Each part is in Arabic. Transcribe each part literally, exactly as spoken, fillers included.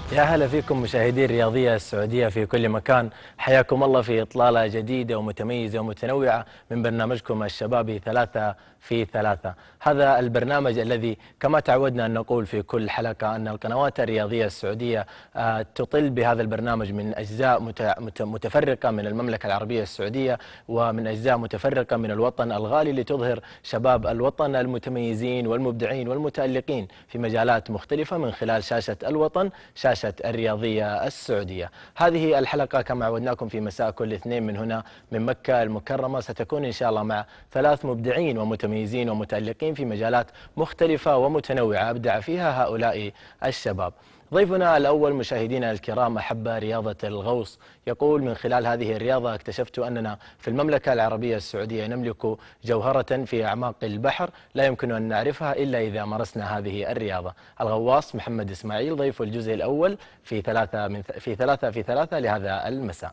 يا هلا فيكم مشاهدي الرياضية السعودية في كل مكان. حياكم الله في إطلالة جديدة ومتميزة ومتنوعة من برنامجكم الشبابي ثلاثة في ثلاثة. هذا البرنامج الذي كما تعودنا أن نقول في كل حلقة أن القنوات الرياضية السعودية تطل بهذا البرنامج من أجزاء متفرقة من المملكة العربية السعودية ومن أجزاء متفرقة من الوطن الغالي لتظهر شباب الوطن المتميزين والمبدعين والمتألقين في مجالات مختلفة من خلال شاشة الوطن، شاشة الرياضية السعودية. هذه الحلقة كما عودناكم في مساء كل اثنين من هنا من مكة المكرمة ستكون إن شاء الله مع ثلاث مبدعين ومتميزين ومتألقين في مجالات مختلفة ومتنوعة أبدع فيها هؤلاء الشباب. ضيفنا الأول مشاهدينا الكرام أحب رياضة الغوص، يقول من خلال هذه الرياضة اكتشفت أننا في المملكة العربية السعودية نملك جوهرة في أعماق البحر لا يمكن أن نعرفها إلا إذا مارسنا هذه الرياضة. الغواص محمد إسماعيل ضيف الجزء الأول في ثلاثة من في ثلاثة في ثلاثة لهذا المساء.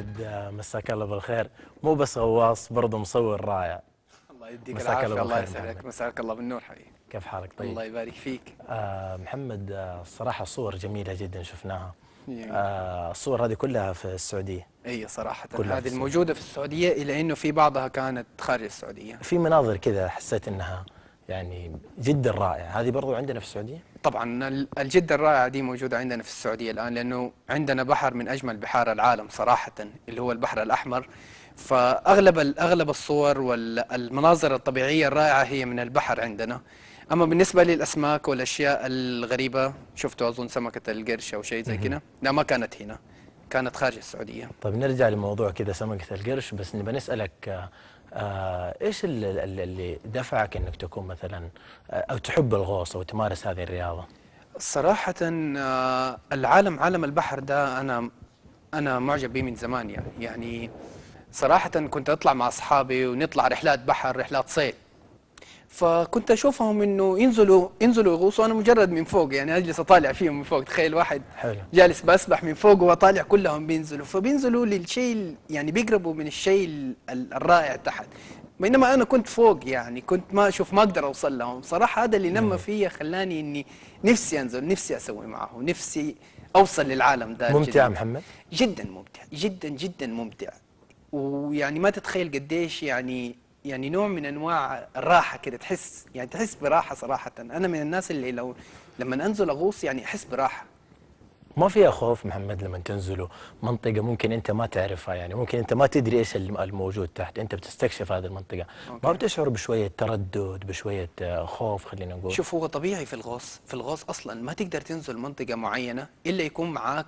محمد، آه، مساك الله بالخير. مو بس غواص، برضه مصور رائع. الله يديك مساك الله العافية، الله بالخير يسعدك، محمد. مساك الله بالنور حبيبي. كيف حالك؟ طيب. الله يبارك فيك. آه محمد، آه، الصراحة صور جميلة جدا شفناها. جميل. آه الصور هذه كلها في السعودية. اي صراحة كلها في هذه السعودية. الموجودة في السعودية، إلى إنه في بعضها كانت خارج السعودية. في مناظر كذا حسيت انها يعني جدا رائعة، هذه برضو عندنا في السعودية؟ طبعا ال- الجدة الرائعة دي موجودة عندنا في السعودية الآن، لأنه عندنا بحر من أجمل بحار العالم صراحة، اللي هو البحر الأحمر. فأغلب ال- أغلب الصور والمناظر الطبيعية الرائعة هي من البحر عندنا. أما بالنسبة للأسماك والأشياء الغريبة، شفتوا أظن سمكة القرش أو شيء زي كده، لا ما كانت هنا، كانت خارج السعودية. طيب نرجع لموضوع كذا سمكة القرش، بس نبى نسألك آه آه ايش ال- ال- اللي دفعك انك تكون مثلا آه، او تحب الغوص او تمارس هذه الرياضة؟ صراحة آه، العالم، عالم البحر ده أنا أنا معجب به من زمان يعني يعني صراحة كنت أطلع مع أصحابي ونطلع رحلات بحر، رحلات صيد. فكنت أشوفهم إنه ينزلوا ينزلوا يغوصوا، أنا مجرد من فوق يعني أجلس أطالع فيهم من فوق. تخيل واحد حلو. جالس بسبح من فوق وأطالع كلهم بينزلوا، فبينزلوا للشيء ال- يعني بيقربوا من الشيء ال- ال- الرائع تحت، بينما أنا كنت فوق يعني كنت ما أشوف، ما أقدر أوصل لهم. صراحة هذا اللي نمى فيا، خلاني إني نفسي أنزل، نفسي أسوي معه، نفسي أوصل للعالم ده ممتع الجديد. محمد؟ جدا ممتع، جدا جدا ممتع. ويعني ما تتخيل قديش يعني يعني نوع من انواع الراحه كده، تحس يعني تحس براحه صراحه. انا من الناس اللي لو لما انزل اغوص يعني احس براحه. ما فيها خوف محمد لما تنزلوا منطقة ممكن أنت ما تعرفها، يعني ممكن أنت ما تدري إيش الم- الموجود تحت، أنت بتستكشف هذه المنطقة، أوكي. ما بتشعر بشوية تردد، بشوية آه، خوف خلينا نقول؟ شوف، هو طبيعي في الغوص، في الغوص اصلا ما تقدر تنزل منطقه معينه الا يكون معاك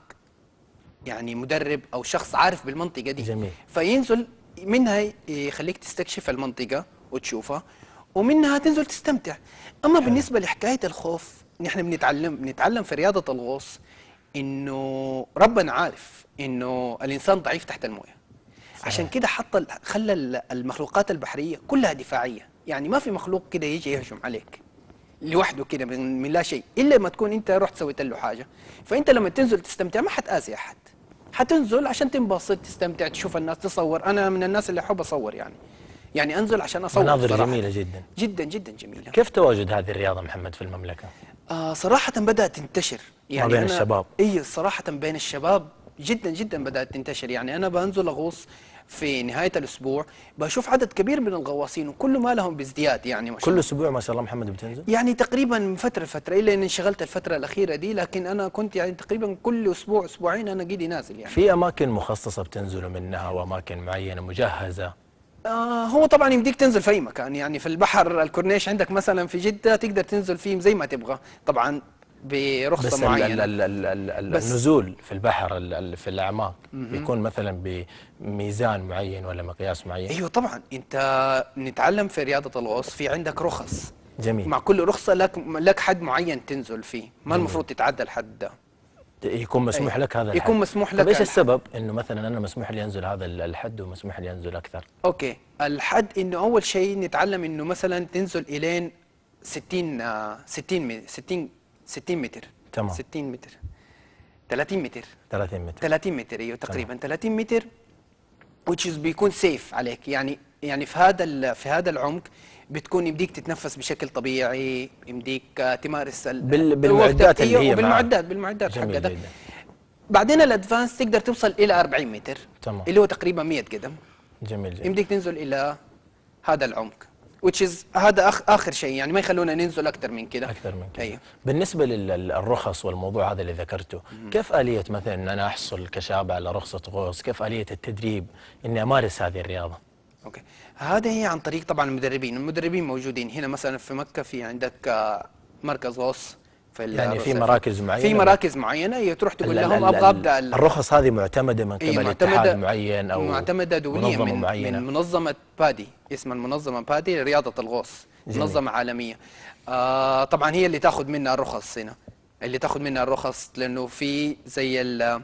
يعني مدرب او شخص عارف بالمنطقه دي. جميل. فينزل منها يخليك تستكشف المنطقه وتشوفها، ومنها تنزل تستمتع. اما حلو. بالنسبه لحكايه الخوف، نحن بنتعلم بنتعلم في رياضه الغوص انه ربنا عارف انه الانسان ضعيف تحت المويه. عشان كده حط ال- خلى ال- المخلوقات البحريه كلها دفاعيه، يعني ما في مخلوق كده يجي يهجم عليك لوحده كده من, من لا شيء، الا ما تكون انت رحت سويت له حاجه. فانت لما تنزل تستمتع ما حتاذي احد، حتنزل عشان تنبسط، تستمتع، تشوف الناس، تصور. انا من الناس اللي احب اصور يعني يعني انزل عشان اصور. مناظر صراحة. جميلة جدا جدا جدا جميله. كيف تواجد هذه الرياضة محمد في المملكة؟ آه صراحة بدأت تنتشر يعني بين أنا الشباب. اي صراحة بين الشباب جدا جدا بدأت تنتشر. يعني أنا بنزل أغوص في نهاية الأسبوع، بشوف عدد كبير من الغواصين وكل ما لهم بازدياد يعني ما شاء كل الله. أسبوع ما شاء الله محمد بتنزل؟ يعني تقريبا من فترة لفترة، إلا إني انشغلت الفترة الأخيرة دي، لكن أنا كنت يعني تقريبا كل أسبوع أسبوعين أنا قيدي نازل يعني. في أماكن مخصصة بتنزلوا منها وأماكن معينة مجهزة؟ آه هو طبعا يمديك تنزل في أي مكان، يعني في البحر الكورنيش عندك مثلا في جدة تقدر تنزل فيه زي ما تبغى، طبعا برخصة بس ال معينة. ال ال ال ال بس- النزول في البحر ال ال في الأعماق بيكون مثلا بميزان معين ولا مقياس معين؟ ايوه طبعا، انت نتعلم في رياضه الغوص، في عندك رخص، جميل. مع كل رخصه لك لك حد معين تنزل فيه، ما المفروض تتعدى الحد ده. يكون مسموح أي. لك هذا الحد؟ يكون مسموح طيب لك ايش الحد. السبب انه مثلا انا مسموح لي انزل هذا ال- الحد ومسموح لي انزل اكثر؟ اوكي، الحد انه اول شيء نتعلم انه مثلا تنزل الين ستين آه، ستين مي- ستين ستين متر. تمام. ستين متر، ثلاثين متر، ثلاثين متر. ثلاثين متر، ايوه تقريبا ثلاثين متر، which is بيكون سيف عليك يعني يعني في هذا ال- في هذا العمق بتكون يمديك تتنفس بشكل طبيعي، يمديك آه، تمارس ال- بال- بالمعدات اللي أيوة، هي بالمعدات معاك. بالمعدات جميل حقتها. جدا. بعدين الادفانس تقدر توصل الى أربعين متر، تمام. اللي هو تقريبا مية قدم. جميل جدا. يمديك تنزل الى هذا العمق، which is هذا أخ اخر شيء، يعني ما يخلونا ننزل اكثر من كده. اكثر من كذا. ايوه. بالنسبه للرخص والموضوع هذا اللي ذكرته، كيف اليه مثلا ان انا احصل كشاب على رخصه غوص؟ كيف اليه التدريب اني امارس هذه الرياضه؟ اوكي، هذا هي عن طريق طبعا المدربين، المدربين موجودين هنا مثلا في مكة، في عندك آه، مركز غوص في ال- يعني في الرصيف. مراكز معينه؟ في مراكز معينه، هي تروح تقول ال- لهم ال- ابغى ال- ابدا ال- الرخص هذه معتمده من هي قبل معتمدة اتحاد معين او معتمدة دوليا منظمه من, معينه؟ من منظمة بادي، اسمها المنظمة بادي لرياضة الغوص. جميل. منظمة عالمية. آه طبعا هي اللي تاخذ منها الرخص هنا، اللي تاخذ منها الرخص، لانه في زي ال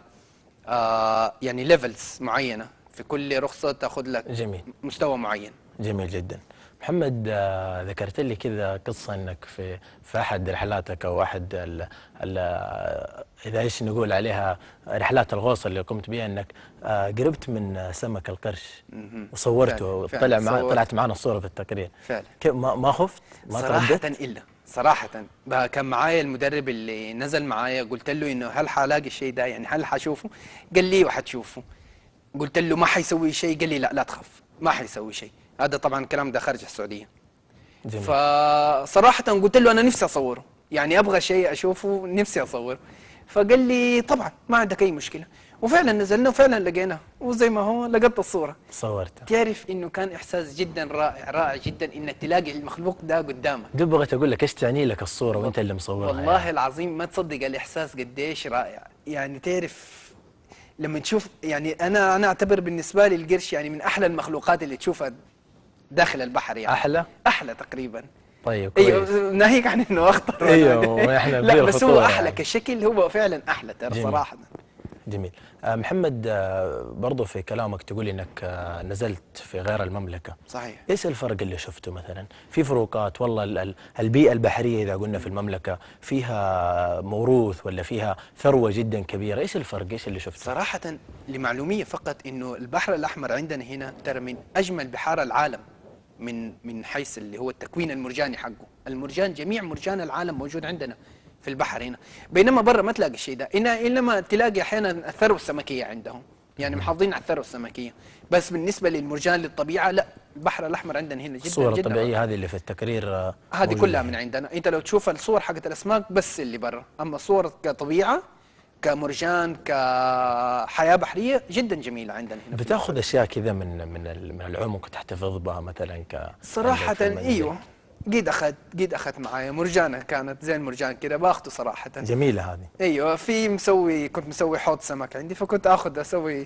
آه يعني ليفلز معينة، في كل رخصة تاخذ لك جميل. مستوى معين. جميل جدا. محمد، آه، ذكرت لي كذا قصة انك في في احد رحلاتك او احد ال ال اذا ايش نقول عليها رحلات الغوص اللي قمت بها، انك آه، قربت من سمك القرش مهم. وصورته فعلا فعلا وطلع مع طلعت صورت معنا الصورة في التقرير. فعلا. كيف ما ما خفت؟ ما صراحة ترددت؟ إلا صراحة بقى كان معايا المدرب اللي نزل معايا، قلت له إنه هل حلاقي الشيء ده، يعني هل حشوفه؟ قال لي وحتشوفه. قلت له ما حيسوي شيء، قال لي لا لا تخاف ما حيسوي شيء. هذا طبعا الكلام ده خارج السعودية. جميل. فصراحة قلت له أنا نفسي أصوره، يعني أبغى شيء أشوفه نفسي أصوره. فقال لي طبعا ما عندك أي مشكلة. وفعلا نزلنا وفعلا لقيناه، وزي ما هو لقطت الصورة. صورته. تعرف إنه كان إحساس جدا رائع رائع جدا إنك تلاقي المخلوق ده قدامك. دوب بغيت اقول لك ايش تعني لك الصورة وانت اللي مصورها. والله يعني. العظيم ما تصدق الإحساس قديش رائع. يعني تعرف لما تشوف، يعني أنا أنا أعتبر بالنسبة لي القرش يعني من أحلى المخلوقات اللي تشوفها داخل البحر. يعني احلى؟ أحلى تقريبا. طيب كويس. ايوه ناهيك عن انه اخطر. ايوه احنا لا بس هو احلى يعني. كشكل، هو فعلا احلى ترى صراحه. جميل. آه، محمد، آه، برضو في كلامك تقول انك آه، نزلت في غير المملكة. صحيح. ايش الفرق اللي شفته مثلا؟ في فروقات والله؟ ال- ال- البيئة البحرية اذا قلنا في المملكة فيها موروث ولا فيها ثروة جدا كبيرة، ايش الفرق؟ ايش اللي شفته؟ صراحه لمعلوميه فقط، انه البحر الاحمر عندنا هنا ترى من اجمل بحار العالم، من من حيث اللي هو التكوين المرجاني حقه. المرجان جميع مرجان العالم موجود عندنا في البحر هنا، بينما برا ما تلاقي الشيء ده. انما تلاقي احيانا الثروه السمكيه عندهم، يعني محافظين على الثروه السمكيه. بس بالنسبه للمرجان للطبيعه لا، البحر الاحمر عندنا هنا جدا الصورة جدا الطبيعية رائع. هذه اللي في التقرير آه، هذه موجودة كلها هنا. من عندنا. انت لو تشوف الصور حقت الاسماك بس اللي برا، اما صور كطبيعه كمرجان كحياه بحريه جدا جميله عندنا هنا. بتاخذ اشياء كذا من من ال- من العمق تحتفظ بها مثلا ك صراحة عندك في المنزل؟ ايوه قد اخذت قد اخذت معايا مرجانة كانت زي المرجان كده باخذه صراحة. جميلة هذه. ايوه في مسوي، كنت مسوي حوض سمك عندي، فكنت اخذ اسوي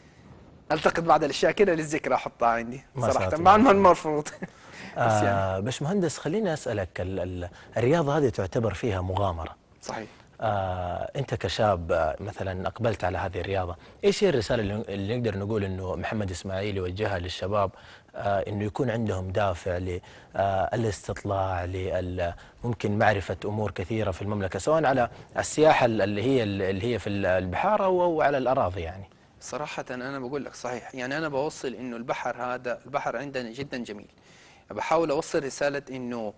التقط بعض الاشياء كده للذكرى احطها عندي ما صراحة، شاء مع الله. انه المرفوض. بس يعني آه باش مهندس، خليني اسالك، ال ال الرياضة هذه تعتبر فيها مغامرة. صحيح. آه انت كشاب آه، مثلا اقبلت على هذه الرياضة، ايش هي الرسالة اللي اللي نقدر نقول انه محمد اسماعيل يوجهها للشباب، آه انه يكون عندهم دافع للاستطلاع، لل ممكن معرفة امور كثيرة في المملكة، سواء على السياحة اللي هي اللي هي في البحار او أو على الاراضي يعني؟ صراحة انا بقول لك صحيح، يعني انا بوصل انه البحر هذا، البحر عندنا جدا جميل. بحاول اوصل رسالة انه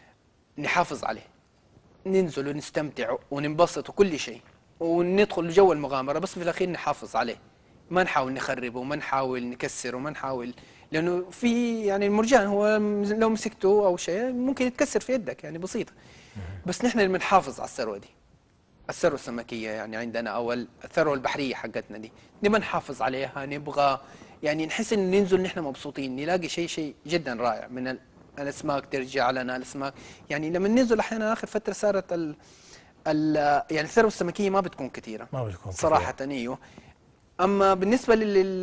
نحافظ عليه، ننزل ونستمتع وننبسط وكل شيء، وندخل جو المغامرة، بس في الأخير نحافظ عليه. ما نحاول نخربه وما نحاول نكسره وما نحاول، لأنه في يعني المرجان هو لو مسكته أو شيء ممكن يتكسر في يدك، يعني بسيطة. بس نحن اللي بنحافظ على الثروة دي، الثروة السمكية يعني عندنا، أو الثروة البحرية حقتنا دي نبغى نحافظ عليها. نبغى يعني نحس إن ننزل نحن مبسوطين، نلاقي شيء شيء جدا رائع من ال الاسماك ترجع لنا الاسماك. يعني لما ننزل احيانا اخر فتره صارت ال ال يعني الثروه السمكيه ما بتكون كثيره، ما بتكون صراحه. ايوه. اما بالنسبه لل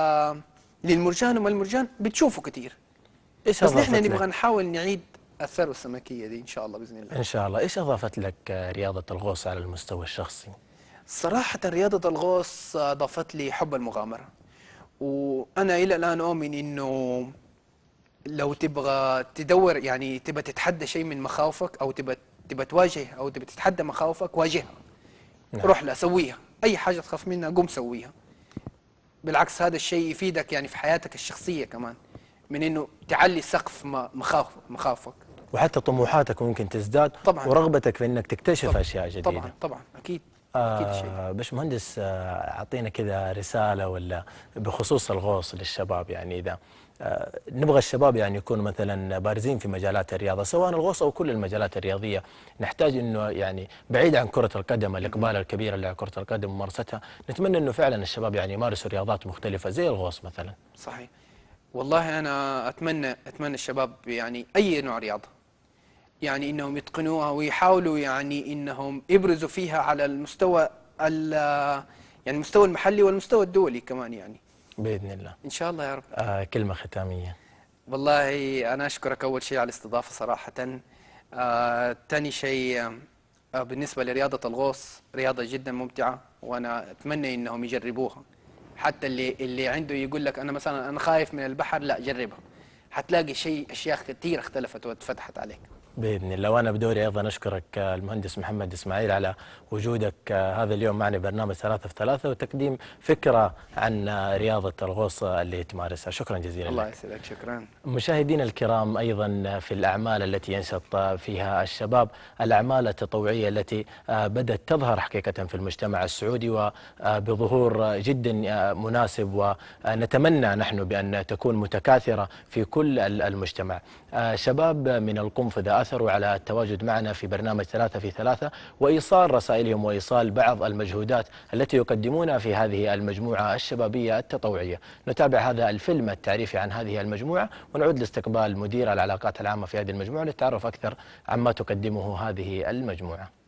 للمرجان وما المرجان بتشوفوا كثير، ايش بس اضافت نحن لك؟ نبغى نحاول نعيد الثروه السمكيه دي ان شاء الله باذن الله. ان شاء الله. ايش اضافت لك آه، رياضة الغوص على المستوى الشخصي؟ صراحه رياضه الغوص اضافت لي حب المغامره، وانا الى الان اؤمن انه لو تبغى تدور، يعني تبغى تتحدى شيء من مخاوفك، او تبغى تبغى تواجه او تبغى تتحدى مخاوفك، واجهها. نعم. روح لا سويها، اي حاجه تخاف منها قوم سويها. بالعكس هذا الشيء يفيدك يعني في حياتك الشخصيه كمان، من انه تعلي سقف مخاوف مخاوفك، وحتى طموحاتك ممكن تزداد طبعا، ورغبتك في انك تكتشف طبعا اشياء جديدة. طبعا طبعا اكيد. اكيد شيء. آه باش مهندس، آه، اعطينا كذا رسالة ولا بخصوص الغوص للشباب، يعني اذا آه نبغى الشباب يعني يكونوا مثلا بارزين في مجالات الرياضة، سواء الغوص او كل المجالات الرياضية، نحتاج انه يعني بعيد عن كرة القدم، الاقبال الكبير اللي على كرة القدم وممارستها، نتمنى انه فعلا الشباب يعني يمارسوا رياضات مختلفة زي الغوص مثلا. صحيح. والله انا اتمنى اتمنى الشباب يعني اي نوع رياضه، يعني انهم يتقنوها ويحاولوا يعني انهم يبرزوا فيها على المستوى يعني المستوى المحلي والمستوى الدولي كمان، يعني باذن الله ان شاء الله يا رب. آه كلمة ختامية. والله انا اشكرك اول شيء على الاستضافه صراحه. آه ثاني شيء، آه بالنسبه لرياضه الغوص رياضه جدا ممتعه، وانا اتمنى انهم يجربوها. حتى اللي اللي عنده يقول لك انا مثلا انا خايف من البحر، لا جربها. حتلاقي شيء اشياء كثيره اختلفت واتفتحت عليك. بإذن الله. وأنا بدوري أيضا أشكرك المهندس محمد إسماعيل على وجودك هذا اليوم معنا برنامج ثلاثة في ثلاثة وتقديم فكرة عن رياضة الغوص اللي تمارسها. شكرا جزيلا الله لك. يسعدك. شكرا. مشاهدينا الكرام، أيضا في الأعمال التي ينشط فيها الشباب، الأعمال التطوعية التي بدأت تظهر حقيقة في المجتمع السعودي وبظهور جدا مناسب، ونتمنى نحن بأن تكون متكاثرة في كل المجتمع. شباب من القنفذة أثروا على التواجد معنا في برنامج ثلاثة في ثلاثة وإيصال رسائلهم وإيصال بعض المجهودات التي يقدمونها في هذه المجموعة الشبابية التطوعية. نتابع هذا الفيلم التعريفي عن هذه المجموعة ونعود لاستقبال مدير العلاقات العامة في هذه المجموعة للتعرف أكثر عما تقدمه هذه المجموعة.